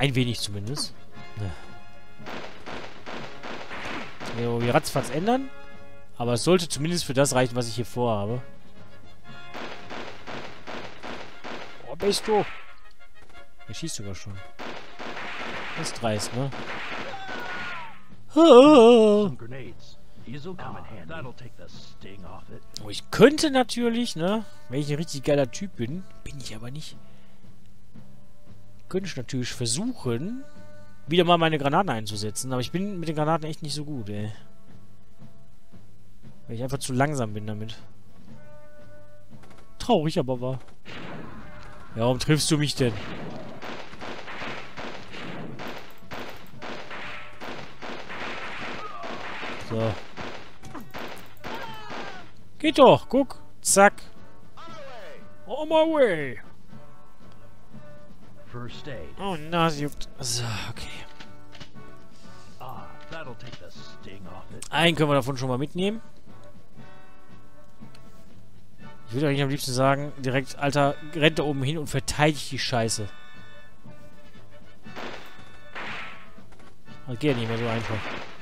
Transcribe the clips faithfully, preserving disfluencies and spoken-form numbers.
Ein wenig zumindest. Ja, wir ratzfatz ändern. Aber es sollte zumindest für das reichen, was ich hier vorhabe. Oh, bist du? Er schießt sogar schon. Das ist dreist, ne? Oh, ich könnte natürlich, ne? Wenn ich ein richtig geiler Typ bin, bin ich aber nicht. Könnte ich natürlich versuchen, wieder mal meine Granaten einzusetzen. Aber ich bin mit den Granaten echt nicht so gut, ey. Weil ich einfach zu langsam bin damit. Traurig aber wahr. Ja, warum triffst du mich denn? So. Geht doch, guck. Zack. On my way. First aid. Oh, na, sie juckt. So, okay. Ah, that'll take the sting off it. Einen können wir davon schon mal mitnehmen. Ich würde eigentlich am liebsten sagen, direkt, Alter, rennt da oben hin und verteidigt die Scheiße. Das geht ja nicht mehr so einfach.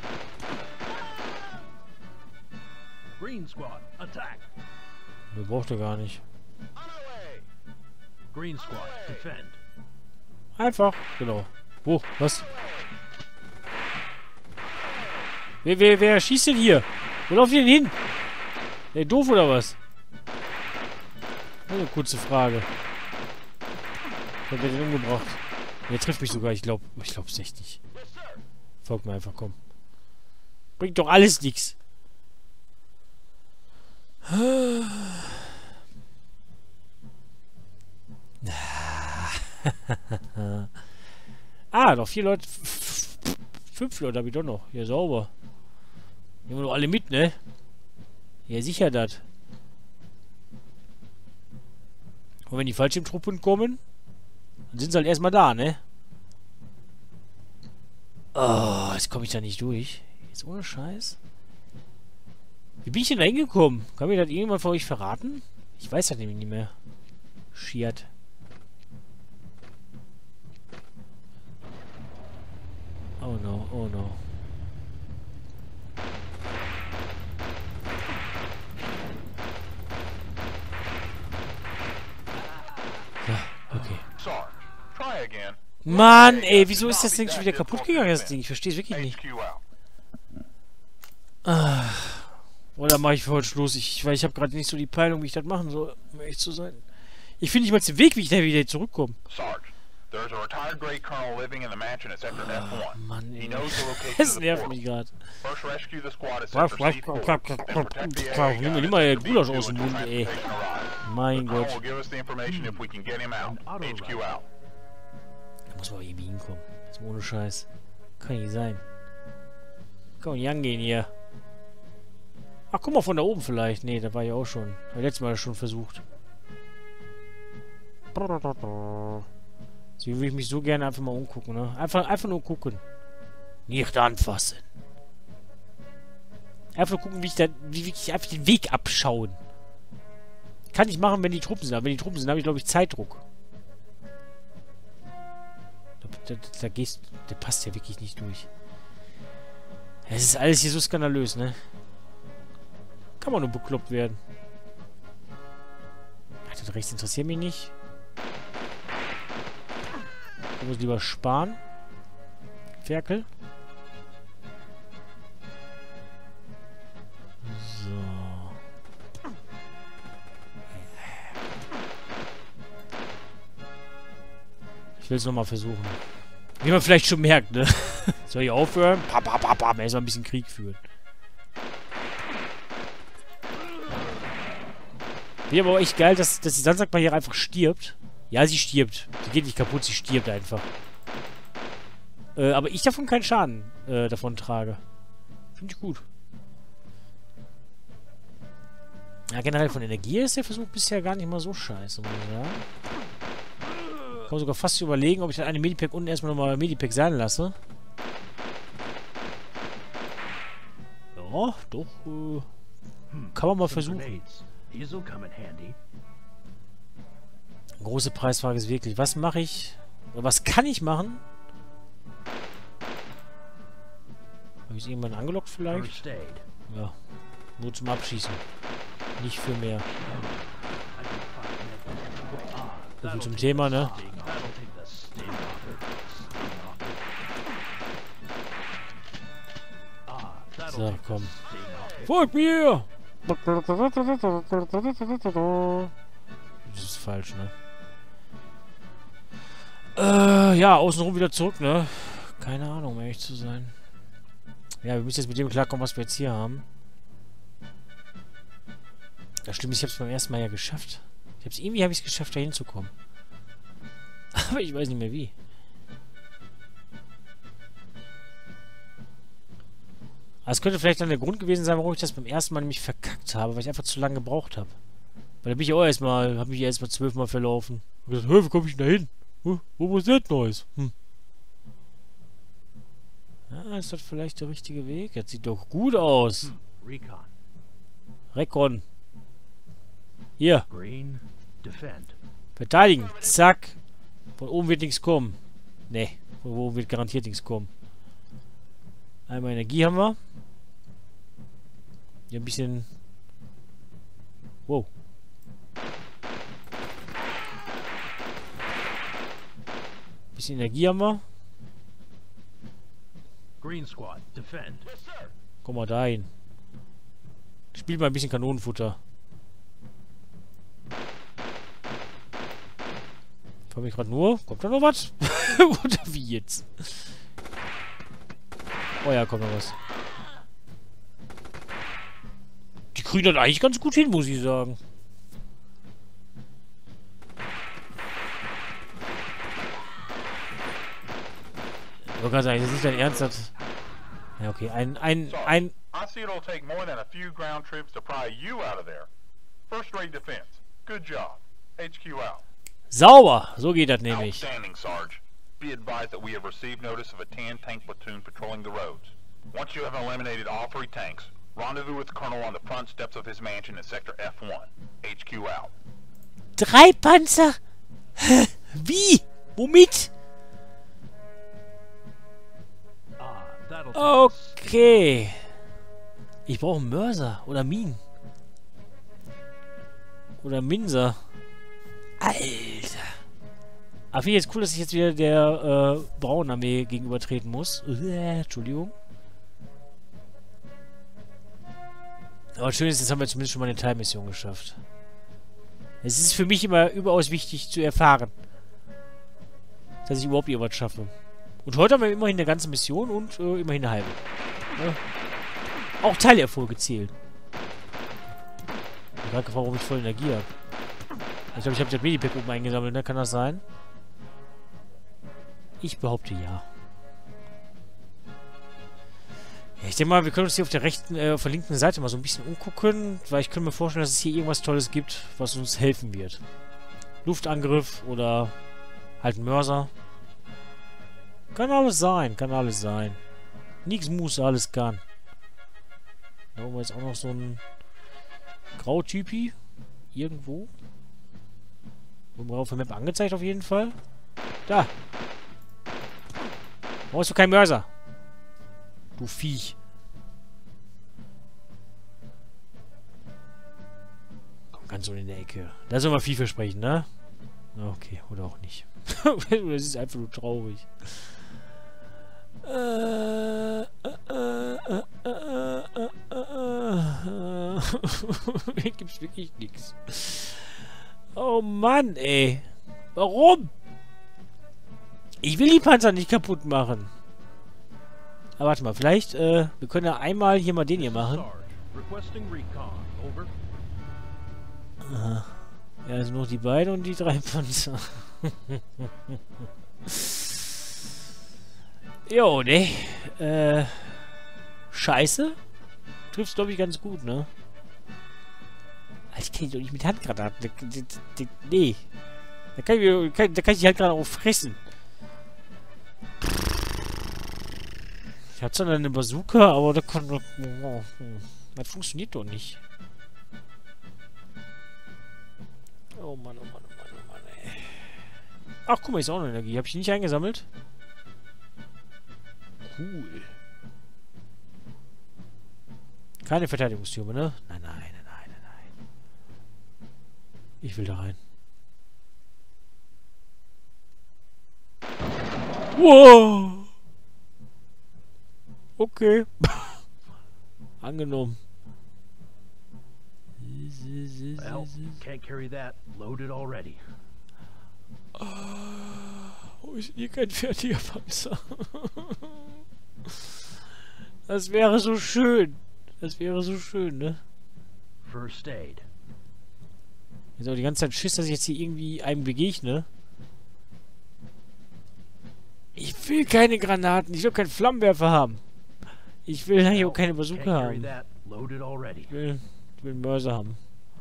Green Squad, attack. Der braucht er gar nicht. Green Squad, defend. Einfach, genau. Wo? Was? Wer, wer, wer schießt denn hier? Wo lauft ihr denn hin? Der doof oder was? Eine kurze Frage. Ich hab den umgebracht. Der trifft mich sogar, ich glaube. Ich glaub's echt nicht. Folgt mir einfach, komm. Bringt doch alles nichts. Ah, noch vier Leute. Fünf Leute habe ich doch noch. Ja, sauber. Nehmen wir doch alle mit, ne? Ja, sicher das. Und wenn die Fallschirmtruppen kommen, dann sind sie halt erstmal da, ne? Oh, jetzt komme ich da nicht durch. Jetzt ohne Scheiß. Wie bin ich denn da hingekommen? Kann mir das irgendjemand von euch verraten? Ich weiß das nämlich nicht mehr. Schiert. Oh no, oh no. Ja, okay. Mann, ey, wieso ist das Ding schon wieder kaputt gegangen, das Ding? Ich verstehe es wirklich nicht. Ah. Oder mache ich für heute Schluss? Ich, weil ich habe gerade nicht so die Peilung, wie ich das machen soll, um ehrlich zu sein. Ich finde nicht mal den Weg, wie ich da wieder zurückkomme. Oh, Mann, ey. Das nervt mich gerade. Nimm mir mal den Gulasch aus dem Mund, ey. Mein Gott. Da muss man irgendwie hinkommen. Jetzt ohne Scheiß. Kann nicht sein. Kann man nicht angehen hier. Ach, guck mal, von da oben vielleicht. Nee, da war ich auch schon. Hab letztes Mal schon versucht. So will ich mich so gerne einfach mal umgucken, ne? Einfach, einfach nur gucken. Nicht anfassen. Einfach nur gucken, wie ich da, wie ich einfach den Weg abschauen. Kann ich machen, wenn die Truppen sind. Aber wenn die Truppen sind, habe ich, glaube ich, Zeitdruck. Da, da, da gehst, der passt ja wirklich nicht durch. Es ist alles hier so skandalös, ne? Kann man nur bekloppt werden. Ach, das rechts interessiert mich nicht. Ich muss lieber sparen. Ferkel. So. Ich will es nochmal versuchen. Wie man vielleicht schon merkt, ne? Soll ich aufhören? Papa, papa, erstmal ein bisschen Krieg führen. Wäre aber echt geil, dass, dass die Sandsackbarriere einfach stirbt. Ja, sie stirbt. Sie geht nicht kaputt, sie stirbt einfach. Äh, aber ich davon keinen Schaden äh, davon trage. Finde ich gut. Ja, generell von Energie ist der Versuch bisher gar nicht mal so scheiße, muss ich sagen. Kann man sogar fast überlegen, ob ich dann eine Medipack unten erstmal nochmal Medipack sein lasse. Ja, doch. Äh, kann man mal versuchen. Große Preisfrage ist wirklich, was mache ich, oder was kann ich machen, Habe ich es irgendwann angelockt vielleicht? First aid. Ja. Nur zum Abschießen. Nicht für mehr. So viel zum Thema, ne? That'll take the sting off it. Ah, that'll So, take komm. the sting off it. Folgt mir! Das ist falsch, ne? Äh, ja, außenrum wieder zurück, ne? Keine Ahnung, um ehrlich zu sein. Ja, wir müssen jetzt mit dem klarkommen, was wir jetzt hier haben. Das stimmt, ich hab's beim ersten Mal ja geschafft. Ich hab's, irgendwie habe ich es geschafft, da hinzukommen. Aber ich weiß nicht mehr wie. Das könnte vielleicht dann der Grund gewesen sein, warum ich das beim ersten Mal nämlich verkackt habe, weil ich einfach zu lange gebraucht habe. Weil da bin ich auch erstmal, habe mich erstmal zwölfmal verlaufen. Und gesagt, hä, wie komme ich denn da hin? Wo, wo ist das Neues? Hm. Ja, ist das vielleicht der richtige Weg? Jetzt sieht doch gut aus. Hm, Recon. Recon. Hier. Green. Defend. Verteidigen. Zack. Von oben wird nichts kommen. Ne, von oben wird garantiert nichts kommen. Einmal Energie haben wir. Hier ein bisschen... Wow. Bisschen Energie haben wir. Green Squad. Defend. Komm mal dahin. Spiel mal ein bisschen Kanonenfutter. Komme ich gerade nur? Kommt da noch was? Oder wie jetzt? Oh ja, kommt noch was. Die kriegen das eigentlich ganz gut hin, muss ich sagen. Ich wollte gerade sagen, das ist nicht dein Ernst. Das ja, okay. Ein, ein, ein... I see it'll take more than a few ground troops to pry you out of there. First-rate defense. Good job. H Q out. Sauber! So geht das nämlich. Outstanding, Sarge. Be advised that we have received notice of a tan tank platoon patrolling the roads. Once you have eliminated all three tanks, rendezvous with the colonel on the front steps of his mansion in Sector F one. H Q out. Drei Panzer? Wie? Womit? Ah, that'll take the sting. Okay. Ich brauche einen Mörser oder Minen. Oder Minser. Alter. Aber finde ich jetzt cool, dass ich jetzt wieder der äh, braunen Armee gegenübertreten muss. Äh, Entschuldigung. Aber schön ist, jetzt haben wir zumindest schon mal eine Teilmission geschafft. Es ist für mich immer überaus wichtig zu erfahren, dass ich überhaupt irgendwas schaffe. Und heute haben wir immerhin eine ganze Mission und äh, immerhin eine halbe. Ja. Auch Teilerfolge zählen. Ich habe gefragt, warum ich voll Energie habe. Ich glaube, ich habe das Medipack oben eingesammelt, ne? Kann das sein? Ich behaupte ja. Ja, ich denke mal, wir können uns hier auf der rechten, äh, auf der linken Seite mal so ein bisschen umgucken, weil ich könnte mir vorstellen, dass es hier irgendwas Tolles gibt, was uns helfen wird. Luftangriff oder halt ein Mörser. Kann alles sein, kann alles sein. Nix muss, alles kann. Da haben wir jetzt auch noch so ein Grautypi. Irgendwo. Irgendwo auf der Map angezeigt auf jeden Fall. Da. Warum hast du keinen Mörser? Du Viech. Komm ganz so in der Ecke. Da soll man viel versprechen, ne? Okay, oder auch nicht. Das ist einfach nur traurig. Äh, äh, äh, äh, äh, äh, äh. Hier gibt's wirklich nichts. Oh Mann, ey. Warum? Ich will die Panzer nicht kaputt machen. Aber warte mal, vielleicht, äh, wir können ja einmal hier mal den hier machen. Sarge, requesting recon. Over. Aha. Ja, also nur die beiden und die drei Panzer. Jo, ne? Äh. Scheiße? Triffst, glaube ich, ganz gut, ne? Alter, ich kann die doch nicht mit Handgranaten. Nee. Da kann ich, da kann ich die Handgranaten auch fressen. Ich hatte zwar eine Bazooka, aber da kann doch... Das funktioniert doch nicht. Oh Mann, oh Mann, oh Mann, oh Mann, ey. Ach, guck mal, ist auch noch Energie. Hab ich die nicht eingesammelt? Cool. Keine Verteidigungstürme, ne? Nein, nein, nein, nein, nein, nein. Ich will da rein. Wow! Okay. Angenommen. Well, can't carry that. Loaded already. Oh, ist hier kein fertiger Panzer. Das wäre so schön. Das wäre so schön, ne? First aid. Jetzt aber die ganze Zeit Schiss, dass ich jetzt hier irgendwie einem begegne. Ich will keine Granaten. Ich will keinen Flammenwerfer haben. Ich will hier auch keine Bazooka haben. Ich will, ich will einen Mörser haben.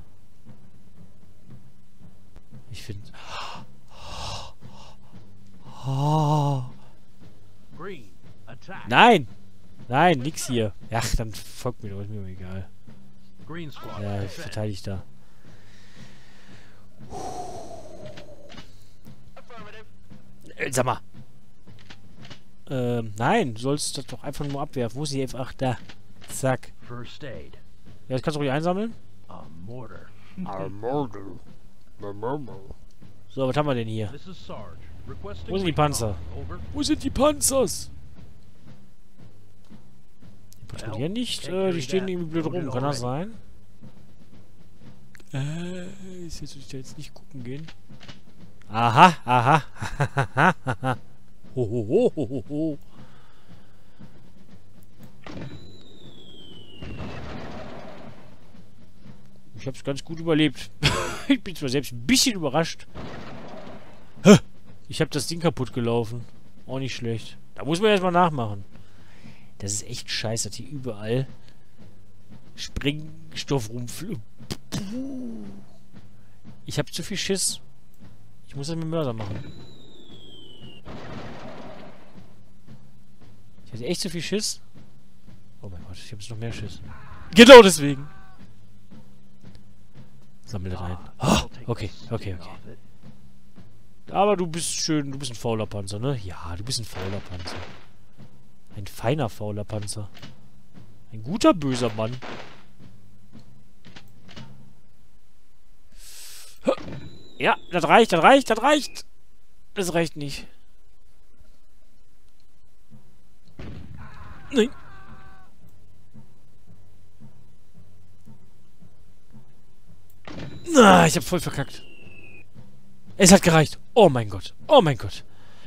Ich finde... Oh. Nein! Nein, nix hier. Ach, dann folgt mir doch, ist mir egal. Ja, ich verteidige da. Äh, sag mal. Ähm, nein, du sollst das doch einfach nur abwerfen. Wo ist die F acht? Da. Zack. Ja, das kannst du ruhig einsammeln. A mortar. A mortar. So, was haben wir denn hier? Wo sind die Panzer? Wo sind die Panzers? Die patrouillieren nicht. Äh, die stehen irgendwie blöd rum. Kann das sein? Äh, ist jetzt, ich da jetzt nicht gucken gehen. Aha, aha. ho, ho, ho, ho, ho. Ich hab's ganz gut überlebt. Ich bin zwar selbst ein bisschen überrascht. Ich hab das Ding kaputt gelaufen. Auch nicht schlecht. Da muss man erstmal nachmachen. Das ist echt scheiße, dass hier überall Sprengstoff rumfliegt. Ich hab zu viel Schiss. Ich muss das mit dem Mörser machen. Ich hatte echt zu viel Schiss. Oh mein Gott, ich habe jetzt noch mehr Schiss. Genau deswegen. Sammel rein. Oh, okay, okay, okay. Aber du bist schön, du bist ein fauler Panzer, ne? Ja, du bist ein fauler Panzer. Ein feiner fauler Panzer. Ein guter, böser Mann. Ja, das reicht, das reicht, das reicht. Das reicht nicht. Nein. Na, ich hab voll verkackt. Es hat gereicht. Oh mein Gott. Oh mein Gott.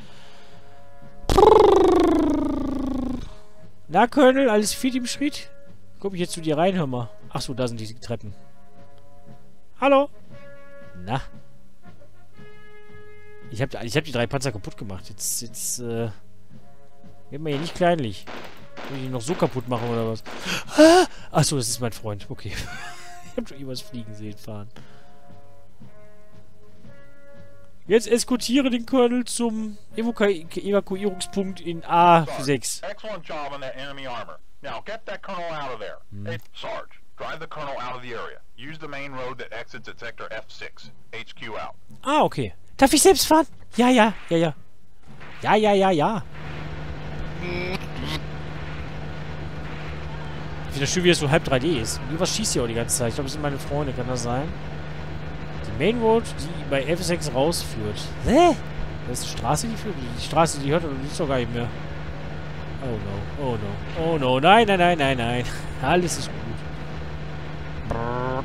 Na, Colonel, alles fit im Schritt? Komm ich jetzt zu dir rein, hör mal. Achso, da sind die Treppen. Hallo? Na? Ich hab, ich hab die drei Panzer kaputt gemacht. Jetzt, jetzt, äh... wird man hier nicht kleinlich. Will ich die noch so kaputt machen, oder was? Ah! Achso, das ist mein Freund. Okay. Ich hab schon irgendwas fliegen sehen, fahren. Jetzt eskortiere den Colonel zum Evaku Evakuierungspunkt in A sechs. Excellent job on that enemy armor. Now get that colonel out of there. Hm. Hey, Sarge, drive the colonel out of the area. Use the main road that exits at sector F six. H Q out. Ah, okay. Darf ich selbst fahren? Ja, ja, ja, ja. Ja, ja, ja, ja. Ich finde das schön, wie das so halb drei D ist. Irgendwas schießt hier auch die ganze Zeit. Ich glaube, das sind meine Freunde. Kann das sein? Die Main Road, die bei F sechs rausführt. Hä? Das ist die Straße, die führt. Die Straße, die hört, die ist doch gar nicht mehr. Oh no, oh no, oh no. Nein, nein, nein, nein, nein. Alles ist gut. Brrr.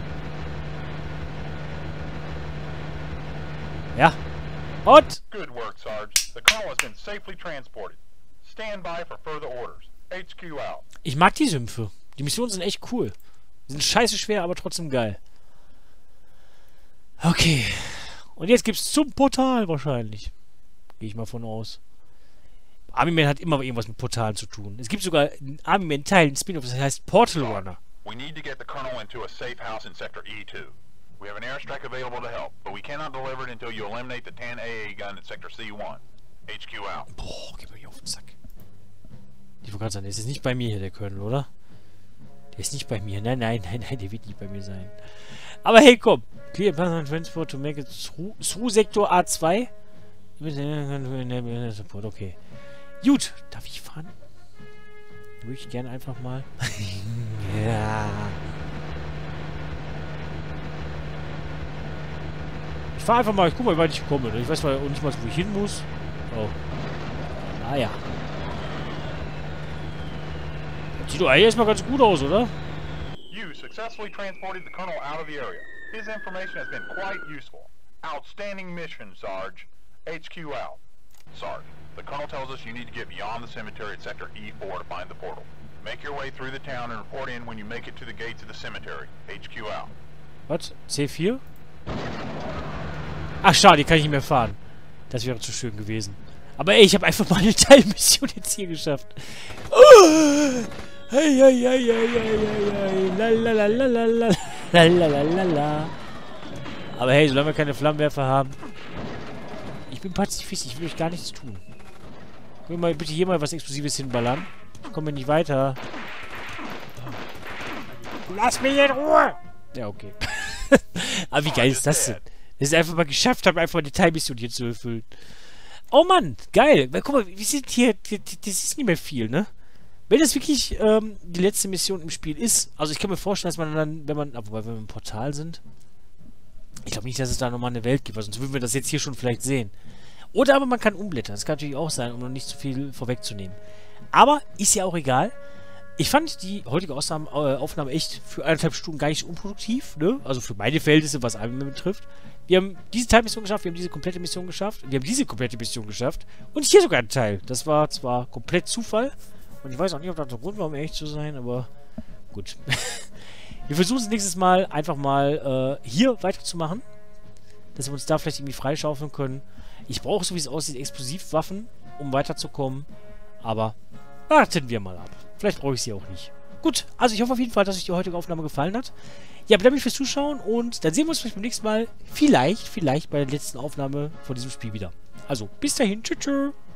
Ja. Und? Good work, Sarge. The colonel has been safely transported. Stand by for further orders. H Q out. Ich mag die Sümpfe. Die Missionen sind echt cool. Die sind scheiße schwer, aber trotzdem geil. Okay. Und jetzt gibt's zum Portal wahrscheinlich. Gehe ich mal von aus. Army Man hat immer irgendwas mit Portalen zu tun. Es gibt sogar einen Army Man Teil, ein Spin-off, das heißt Portal Runner. We need to get the colonel into a safe house in sector E two. We have an airstrike available to help, but we cannot deliver it until you eliminate the ten A A gun at sector C one. H Q out. Boah, geh mal hier auf den Sack. Ich wollte gerade sagen, der ist jetzt nicht bei mir hier, der Colonel, oder? Der ist nicht bei mir. Nein, nein, nein, nein, der wird nicht bei mir sein. Aber hey, komm. Clear Passenger Transport to make it through Sektor A zwei. Okay. Gut. Darf ich fahren? würde ich gerne einfach mal... ja. Ich fahre einfach mal, ich guck mal, wie weit ich komme. Ich weiß mal auch nicht mal, wo ich hin muss. Oh. Ah ja. Das sieht doch eigentlich erstmal ganz gut aus, oder? You successfully transported the Colonel out of the area. His information has been quite useful. Outstanding mission, Sarge. H Q out. Sarge, the Colonel tells us you need to get beyond the cemetery at Sector E four to find the portal. Make your way through the town and report in when you make it to the gates of the cemetery. H Q out. Was? C vier? Ach, schade, die kann ich nicht mehr fahren. Das wäre zu schön gewesen. Aber ey, ich habe einfach mal eine Teilmission jetzt hier geschafft. Oh! Hey, hey, hey, hey, hey, hey, hey. Lalalala. Lalalala. Aber hey, solange wir keine Flammenwerfer haben. Ich bin Pazifist, ich will euch gar nichts tun. Ich will mal bitte hier mal was Explosives hinballern. Kommen wir nicht weiter. Lass mich in Ruhe! Ja, okay. Aber wie geil ist das denn? Dass ich einfach mal geschafft habe, einfach eine Teilmission hier zu erfüllen. Oh Mann, geil. Weil, guck mal, wir sind hier, das ist nicht mehr viel, ne? Wenn das wirklich ähm, die letzte Mission im Spiel ist, also ich kann mir vorstellen, dass man dann, wenn man, wobei, wenn wir im Portal sind, ich glaube nicht, dass es da nochmal eine Welt gibt, sonst würden wir das jetzt hier schon vielleicht sehen. Oder aber man kann umblättern, das kann natürlich auch sein, um noch nicht zu viel vorwegzunehmen. Aber ist ja auch egal. Ich fand die heutige Aufnahme, äh, Aufnahme echt für eineinhalb Stunden gar nicht so unproduktiv, ne? Also für meine Verhältnisse, was Anime betrifft. Wir haben diese Teilmission geschafft, wir haben diese komplette Mission geschafft, wir haben diese komplette Mission geschafft und hier sogar ein Teil. Das war zwar komplett Zufall und ich weiß auch nicht, ob das der Grund war, um ehrlich zu sein, aber gut. Wir versuchen es nächstes Mal einfach mal äh, hier weiterzumachen, dass wir uns da vielleicht irgendwie freischaufeln können. Ich brauche, so wie es aussieht, Explosivwaffen, um weiterzukommen, aber warten wir mal ab. Vielleicht brauche ich sie auch nicht. Gut, also ich hoffe auf jeden Fall, dass euch die heutige Aufnahme gefallen hat. Ja, bedanke mich fürs Zuschauen und dann sehen wir uns vielleicht beim nächsten Mal, vielleicht, vielleicht bei der letzten Aufnahme von diesem Spiel wieder. Also, bis dahin, tschüss, tschüss.